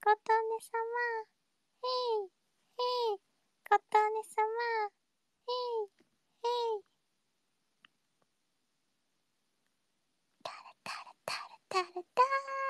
琴音様。へい、へい、琴音様。へい、へい。タラタラタラタラタラ。